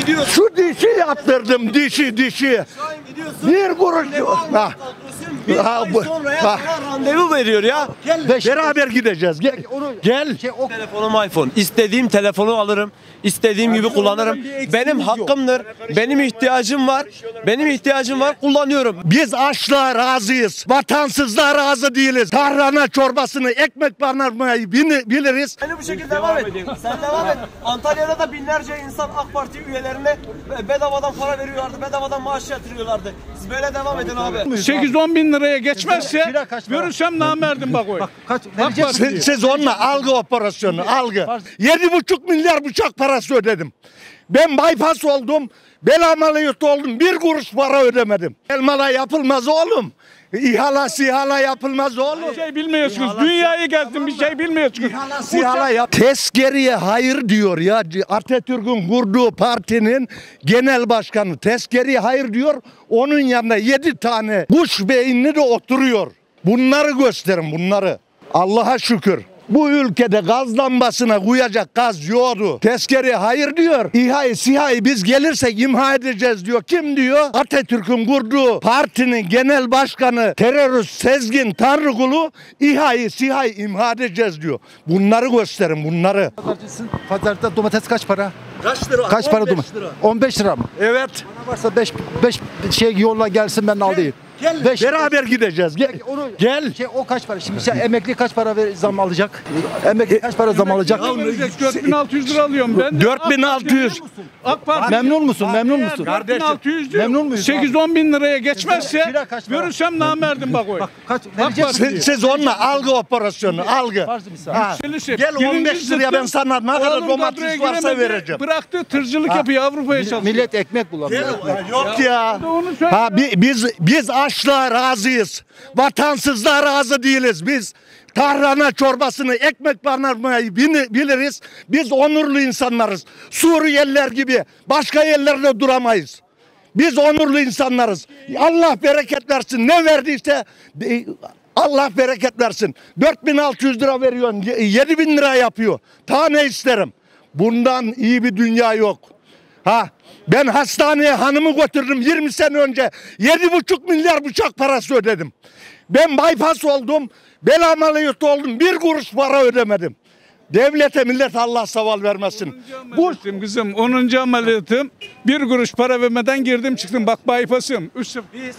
gidiyorsun. Şu dişi yaptırdım, dişi. Bir kuruş. Ha. Bir ay sonra ya sana randevu veriyor ya. Gel Beraber gideceğiz. Gel. Gel. telefonum iPhone. İstediğim telefonu alırım. İstediğim gibi kullanırım. Benim hakkımdır. Benim ihtiyacım var. Kullanıyorum. Biz açlığa razıyız. Vatansızlığa razı değiliz. Tarhana çorbasını, ekmek banarmayı biliriz. Yani bu şekilde devam et. Sen devam et. Antalya'da da binlerce insan AK Parti üyelerine bedavadan para veriyorlardı. Bedavadan maaş yatırıyorlardı. Siz böyle devam edin abi. 8-10 bin liraya geçmezse görürsem namerdim bak oy. Siz onunla algı operasyonu, algı. 7,5 milyar bıçak parası ödedim. Ben bypass oldum, bel ameliyatı oldum, bir kuruş para ödemedim. Elmalı yapılmaz oğlum. İhala yapılmaz oğlum. Bir şey bilmiyorsunuz. Dünyayı gezdin, bir şey bilmiyorsunuz. İhala yap. Tezkereye hayır diyor ya. Atatürk'ün kurduğu partinin genel başkanı tezkereye hayır diyor. Onun yanında 7 tane kuş beyinli de oturuyor. Bunları gösterin, bunları. Allah'a şükür. Bu ülkede gaz lambasına koyacak gaz yoktu. Tezkereye hayır diyor. İHA'yı SİHA'yı biz gelirsek imha edeceğiz diyor. Kim diyor? Atatürk'ün kurduğu partinin genel başkanı terörist Sezgin Tanrıkulu İHA'yı SİHA'yı imha edeceğiz diyor. Bunları gösterin, bunları. Pazarda domates kaç para? Kaç lira? Kaç para domates? 15 lira mı? Evet. Bana varsa 5 şey yolla gelsin ben alayım. Gel. Beş. Beraber gideceğiz. Gel. Gel. O kaç para? Şimdi emekli kaç para zam alacak? Emekli kaç para zam alacak? 4600 lira alıyorum ben. 4600. AK Parti. Memnun musun? Memnun musun? 4600 Memnun muyuz? 8-10 bin liraya geçmezse Kira kaç para? görürsem namerdim bak oy. Kaç? Siz onunla algı operasyonu, algı. Ha. Gel 15 liraya ben sana ne kadar domates varsa vereceğim. Bıraktı tırcılık yapıyor, Avrupa'ya çalışıyor. Millet ekmek bulamıyor. Yok ya. Ha, biz açlığa razıyız. Vatansızlığa razı değiliz. Biz tarhana çorbasını, ekmek banarmayı biliriz. Biz onurlu insanlarız. Suriyeliler gibi başka yerlerde duramayız. Biz onurlu insanlarız. Allah bereket versin. Ne verdiyse Allah bereket versin. 4600 lira veriyorsun. 7000 lira yapıyor. Ta ne isterim? Bundan iyi bir dünya yok. Ha, ben hastaneye hanımı götürdüm 20 sene önce. 7,5 milyar bıçak parası ödedim. Ben bypass oldum, bel ameliyatı oldum, bir kuruş para ödemedim. Devlete millet Allah saval vermesin. Bu kızım 10. ameliyatım, bir kuruş para vermeden girdim çıktım. Bak bypass'ım. Biz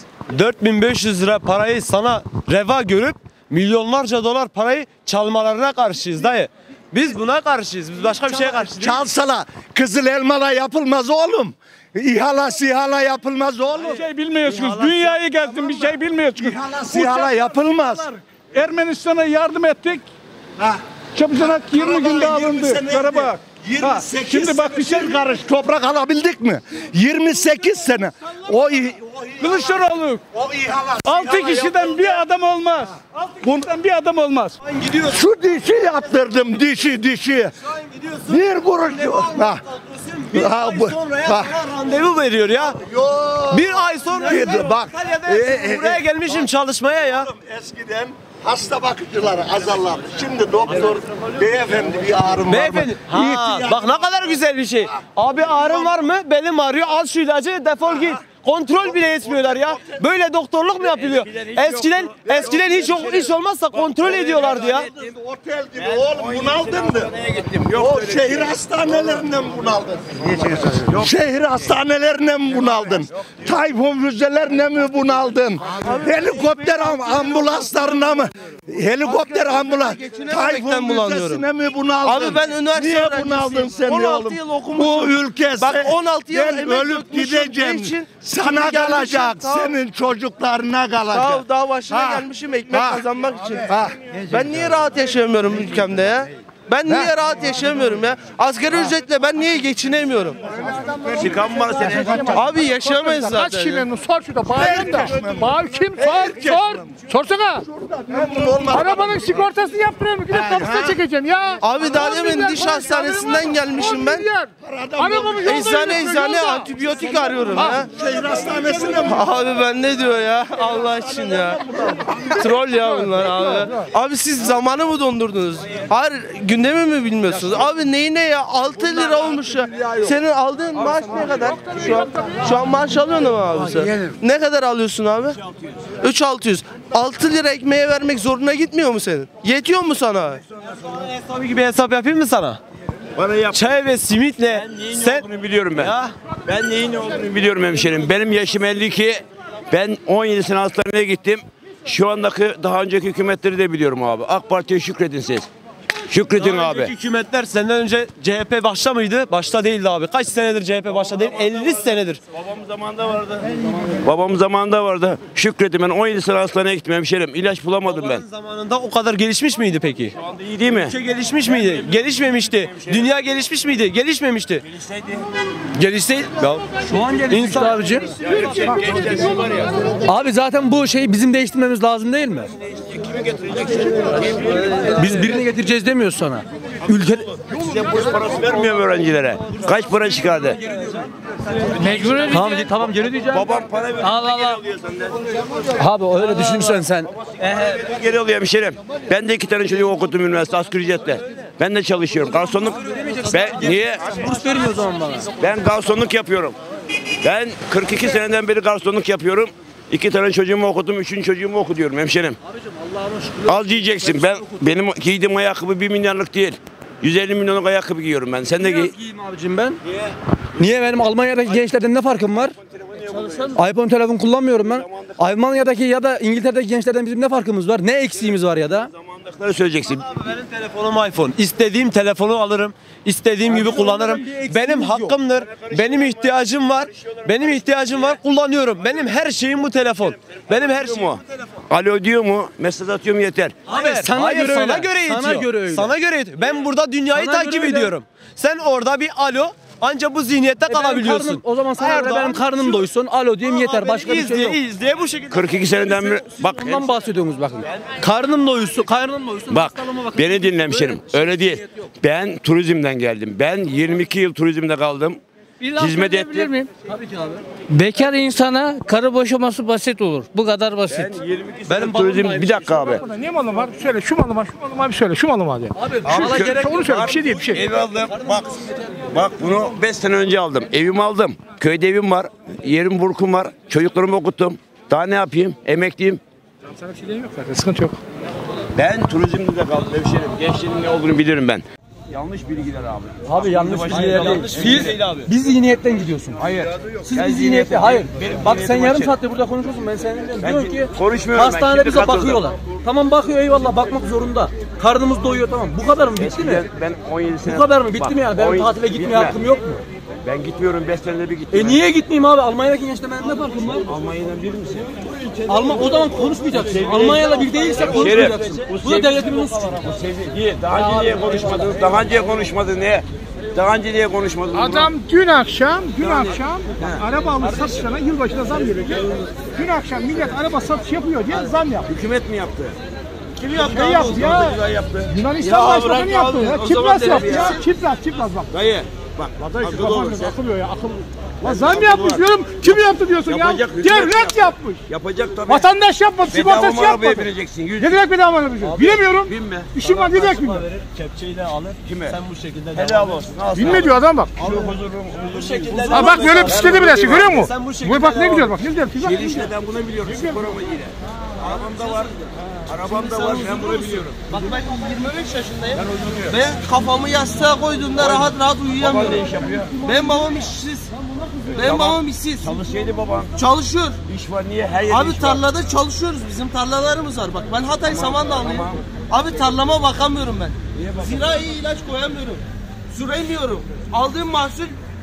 4500 lira parayı sana reva görüp milyonlarca dolar parayı çalmalarına karşıyız dayı. Biz buna karşıyız. Biz başka bir şeye karşı değiliz. Çalsala kızıl elmalar yapılmaz oğlum. İHA'la yapılmaz oğlum. Bir şey bilmiyorsunuz. Dünyayı gezdin, bir şey bilmiyorsunuz. İHA'la yapılmaz. Ermenistan'a yardım ettik. Çabucanak 20 günde alındı. Karabağ. 28 şimdi bak bir şey karış toprak alabildik mi? 28 sene. Kılıçdaroğlu. 6 kişiden bir adam olmaz. 6 kişiden bir adam olmaz. Şu dişi yaptırdım, dişi. Bir kuruş. Bir ay sonra ya sana randevu veriyor ya. Bir ay sonra Bak. buraya gelmişim çalışmaya ya. Eskiden hasta bakıcıları azarlardı. Şimdi doktor beyefendi bir ağrım var mı? Beyefendi. Bak ne kadar güzel bir şey. Abi ağrım var mı? Belim ağrıyor. Al şu ilacı defol git. Kontrol bile etmiyorlar ya. Böyle doktorluk mu yapılıyor? Eskiden hiç olmazsa kontrol ediyorlardı ya. Otel gibi oğlum bunaldındı. O şehir hastanelerinden bunaldın. Şehir hastanelerinden mi bunaldın? Tayfun füzelerinden mi bunaldın? Helikopter ambulanslarına mı? Helikopter ambulans. Tayfun füzesine mi bunaldın? Abi ben üniversite niye bunaldın sen 16 yıl okumuşum. Bu ülke bak 16 yıl ben ölüp gideceğim. Sana kalacak, senin çocuklarına kalacak. Daha başına gelmişim ekmek kazanmak için. Ben niye rahat yaşayamıyorum ülkemde ya? Ben niye rahat yaşayamıyorum ya? Asgari ücretle ben niye geçinemiyorum? Abi yaşayamayız zaten. Kaç kişi memnun? Sor şurada. Bağırın da. Bağır kim? Sor. Sorsana. Arabanın sigortasını yaptırıyorum. Gidip kapısına çekeceğim ya. Abi daha demin diş hastanesinden gelmişim ben. Eczane antibiyotik arıyorum ya. Şehir hastanesine mi? Abi ben ne diyor ya? Allah için ya. Troll ya bunlar abi. Abi siz zamanı mı dondurdunuz? Hayır Gündemi mi bilmiyorsunuz? Abi neyine ya? 6 lira olmuş ya. Senin aldığın maaş ne kadar? Şu an maaş alıyorsun mu abi sen? Ne kadar alıyorsun abi? 3.600. 6 lira ekmeğe vermek zoruna gitmiyor mu senin? Yetiyor mu sana? Hesabı gibi hesap yapayım mı sana? Bana yap. Çay ve simitle sen Olduğunu biliyorum ben. ya Ben neyin ne olduğunu biliyorum hemşerim. Benim yaşım 52. Ben 17 sene hastaneye gittim. Şu andaki daha önceki hükümetleri de biliyorum abi. AK Parti'ye şükredin siz. Şükredin daha abi. önceki hükümetler senden önce CHP başta mıydı? Başta değildi abi. Kaç senedir CHP başta değil? 50 senedir. Babam zamanında vardı. Babam zamanında vardı. Şükredin, ben 17 sene hastaneye gittim hemşerim. İlaç bulamadım ben. Babanın zamanında o kadar gelişmiş miydi peki? Şu anda iyi değil mi? Ülke gelişmiş miydi? Gelişmemişti. Dünya gelişmiş miydi? Gelişmemişti. Gelişseydi. Şu an gelişmiş İnsan- abicim. Abi zaten bu şeyi bizim değiştirmemiz lazım değil mi? Biz birini getireceğiz demiyoruz sana. Ülke Size burs parası vermiyor mu öğrencilere? Kaç para çıkardı? mecbur edeceğiz. Tamam geri diyeceğim. Babam para veriyor. Allah Geri Allah. alıyor senden. Abi öyle düşünsen sen. Geri alıyor hemşerim. Ben de 2 tane çocuğu okuttum üniversite asgari ücretle. Ben de çalışıyorum. Garsonluk. Niye? Burs vermiyor o zaman bana. Ben garsonluk yapıyorum. Ben 42 seneden beri garsonluk yapıyorum. 2 tane çocuğumu okudum, 3. çocuğumu okutuyorum hemşerim. Az diyeceksin. Benim giydiğim ayakkabı 1 milyarlık değil. 150 milyonluk ayakkabı giyiyorum ben. Sen de giy. Giyeyim abicim ben. Niye benim Almanya'daki gençlerden ne farkım var? iPhone telefon kullanmıyorum ben. Almanya'daki ya da İngiltere'deki gençlerden bizim ne farkımız var? Ne eksiğimiz var ya da? Zamandakileri söyleyeceksin. Benim telefonum iPhone. İstediğim telefonu alırım. İstediğim gibi kullanırım. Benim hakkımdır. Benim ihtiyacım var. Benim ihtiyacım var. Kullanıyorum. Benim her şeyim bu telefon. Benim her şeyim bu telefon. Alo diyor mu? Mesaj atıyor mu yeter. Hayır, sana göre sana öyle. göre yetiyor. Sana göre öyle. Sana göre yetiyor. Ben burada dünyayı Sana takip göre öyle. ediyorum. Sen orada bir alo ancak bu zihniyette kalabiliyorsun. O zaman sana göre benim karnım doysun. Alo diyeyim yeter. Başka bir şey yok. İzleye bu şekilde. 42 seneden beri bak Bundan bahsediyorsunuz bakın. Karnım doysun. bak beni dinle hemşerim. Öyle değil. Ben turizmden geldim. Ben 22 yıl turizmde kaldım. Hizmet ettim. Tabii ki abi. Bekar insana karı boşaması basit olur. Bu kadar basit. Benim turizm bir dakika abi. Ne malım var? Söyle şu malım var, şu malım var, söyle şu malım var diye. Abi mala gerek Onu söyle, bir şey değil, bir şey. Ev aldım. Bak bunu 5 sene önce aldım. Evimi aldım. Köyde evim var. Yerim burkum var. Çocuklarımı okuttum. Daha ne yapayım? Emekliyim. Sana bir şey diyeyim yok zaten, sıkıntı yok. Ben turizmde de kaldım hemşerim. Gençliğin ne olduğunu bilirim ben. Yanlış bilgiler abi. Abi yanlış bilgiler değil. Biz zihniyetten gidiyorsun. Hayır. Siz bir zihniyette. Hayır. Bak sen yarım saattir burada konuşuyorsun. Ben seninle diyorum ki konuşmuyorum ben, hastanede şimdi bize katıldım. bakıyorlar. Tamam bakıyor eyvallah bakmak zorunda. Karnımız doyuyor tamam. Bu kadar mı bitti mi? Ben 17 sene. Bu kadar mı bitti mi yani? Benim 17 tatile gitmeye gitme. hakkım yok mu? Ben gitmiyorum 5 senede bir gittim. Niye gitmeyeyim abi? Almanya'daki gençler benim ne farkım var? Almanya'dan bir misin? O zaman konuşmayacaksın. Almanya'la bir değilse konuşmayacaksın. Bu da devletimizin suçu. Niye? Daha önce niye konuşmadınız? Daha önce konuşmadın niye? Daha önce niye konuşmadın? Adam dün akşam araba almış satışlarına yılbaşına zam gelecek. Dün akşam millet araba satış yapıyor diye zam yaptı. Hükümet mi yaptı? Kim yaptı? Ne yaptı ya? Yaptı. Yunanistan Ya Başbakanı bırak yaptı abi, ya. o zaman Çipras yaptı derim ya. ya. Çipras bak. Dayı. Bak. Dayı şu akıl olur. kafanız akılıyor ya akıl. Lan zam yapmış diyorum. Kim yaptı diyorsun ya? Yapacak, hükümet Devlet yapmış. Yapacak tabii. Vatandaş yapmadı. Bedava Sigortası arabaya yapmadı. bineceksin. Ne demek bedava yapacağız? Bilemiyorum. Binme. İşim var ne demek bilmiyorum. Kepçeyle alır. Kime? Sen bu şekilde Helal olsun. Bilme diyor adam bak. bu şekilde. Ha bak böyle bisiklete binersin görüyor musun? Sen bu şekilde Bu bak ne devam güzel bak. Ne güzel. Güzel. İşte ben bunu biliyorum. Spor amacıyla. Arabamda var. Arabamda var. Ben bunu biliyorum. Bak ben 23 yaşındayım. Ben kafamı yastığa koyduğumda rahat uyuyamıyorum. Ne iş yapıyor? Benim babam işsiz. Benim babam işsiz. Çalışsaydı babam. Çalışıyor. İş var niye? Her yerde Abi iş var. tarlada çalışıyoruz. Bizim tarlalarımız var. Bak ben Hatay Samandağlıyım. Abi tarlama bakamıyorum ben. Zirai ilaç koyamıyorum. Süremiyorum. Aldığım mahsul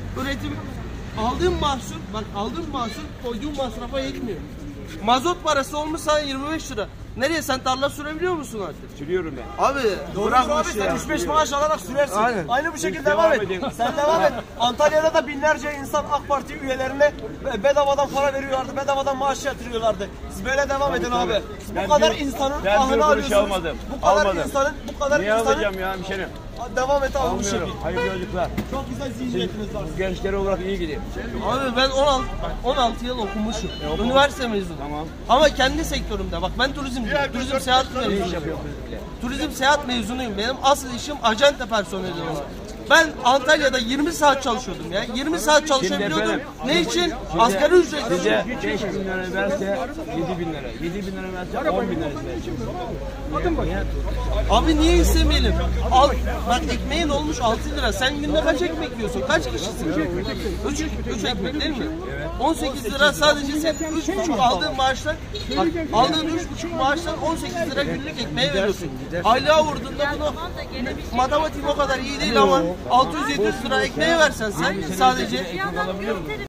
aldığım mahsul koyduğum masrafa yetmiyor. Mazot parası olmuş sana 25 lira. Nereye sen tarla sürebiliyor musun artık? Sürüyorum ben. Abi bırakmış Abi ya. sen 3-5 maaş alarak sürersin. Aynen. Aynı bu şekilde devam et. Sen devam et. Antalya'da da binlerce insan AK Parti üyelerine bedavadan para veriyorlardı. Bedavadan maaş yatırıyorlardı. Siz böyle devam edin abi. Bu kadar insanın ben bir ahını kuruş alıyorsunuz. almadım. Bu kadar Almadım. insanın Niye alacağım ya hemşerim? Devam et abi bu şekilde. Hayırlı yolculuklar. Çok güzel zihniyetiniz var. Gençler olarak iyi gidiyor. Abi ben 16 yıl okumuşum. Üniversite mezunuyum. Tamam. Ama kendi sektörümde bak ben turizmciyim. Turizm seyahat mezunuyum. Turizm seyahat mezunuyum. Benim asıl işim acente personeli olarak. Ben Antalya'da 20 saat çalışıyordum ya. 20 saat çalışabiliyordum. Ne için? Asgari ücret için. Size 5 bin lira verse 7 bin lira. 7 bin lira verse 10 bin lira isteyeceğim. Abi niye istemeyelim? Bak ekmeğin olmuş 6 lira. Sen günde kaç ekmek yiyorsun? Kaç kişisin? 3 ekmek değil mi? 18 lira sadece sen 3,5 aldığın maaştan aldığın 3,5 maaştan 18 lira günlük ekmeğe veriyorsun. Aylığa vurduğunda bunu matematiğim o kadar iyi değil ama 600-700 lira ekmeğe versen sen sadece